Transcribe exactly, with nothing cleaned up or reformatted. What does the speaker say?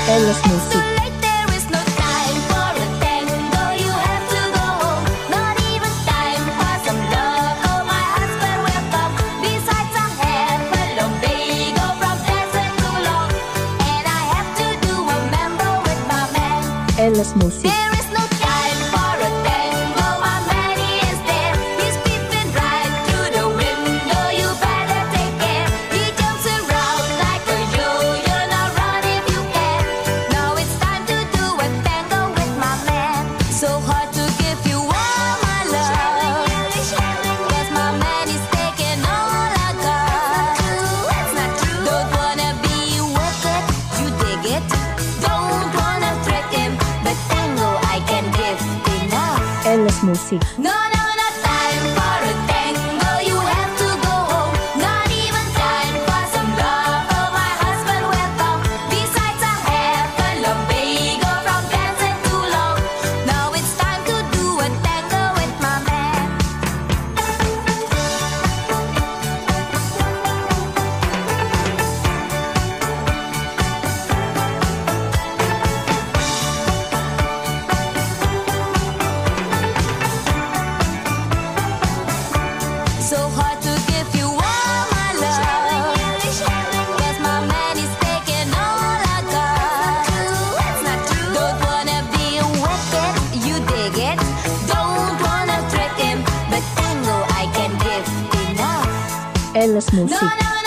Elles Musick. Elles Musick. There is no time for a tango, my man, he is there. He's peeping right through the window, you better take care. He jumps around like a yo-yo, now run if you can. Now it's time to do a tango with my man. So hard to give you all my love, cause my man is taking all I got. That's not true. Don't wanna be wicked, you dig it. Don't wanna trick him, but tango I can give enough. Elles Musick. No, no, not time for a tango, you have to go home. Not even time for some love, oh my husband will come. Besides I have a lumbago from dancing too long. Now it's time to do a tango with my man. So hard to give you all my love, cause my man is taking all I got. That's not true. Don't wanna be wicked, you dig it. Don't wanna trick him, but tango I can give enough. Elles No, Musick. no,